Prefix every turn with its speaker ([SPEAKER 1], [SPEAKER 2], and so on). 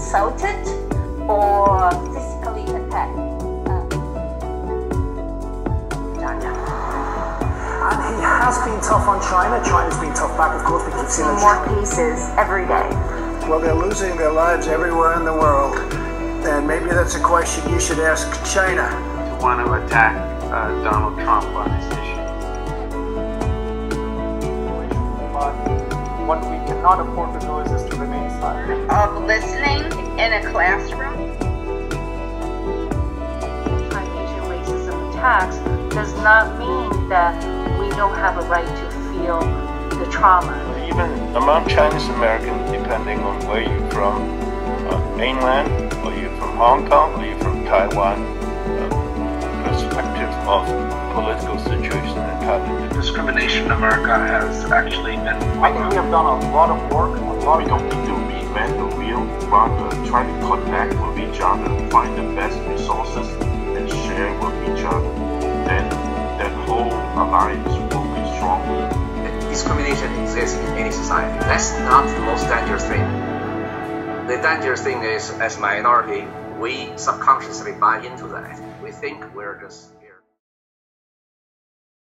[SPEAKER 1] insulted or physically attacked.
[SPEAKER 2] And he has been tough on China. China's been tough back, of course. We keep seeing
[SPEAKER 1] More cases every day.
[SPEAKER 2] Well, they're losing their lives everywhere in the world. And maybe that's a question you should ask China.
[SPEAKER 3] To want to attack Donald Trump on this issue.
[SPEAKER 4] But what we cannot afford to do is just to remain silent.
[SPEAKER 5] Of listening in a classroom.
[SPEAKER 1] Anti-Asian racism attacks does not mean that we don't have a right to feel the trauma.
[SPEAKER 6] Even among Chinese Americans, depending on where you're from, mainland, or you're from Hong Kong, or you're from Taiwan, perspective of political situation in Taiwan.
[SPEAKER 3] Discrimination in America has actually been...
[SPEAKER 4] I think we have done a lot of work.
[SPEAKER 7] We don't need to reinvent the wheel, rather try to connect with each other, find the best resources, and share with each other. Then that whole alliance will be stronger.
[SPEAKER 8] Discrimination exists in any society. That's not the most dangerous thing. The dangerous thing is, as a minority, we subconsciously buy into that. We think we're just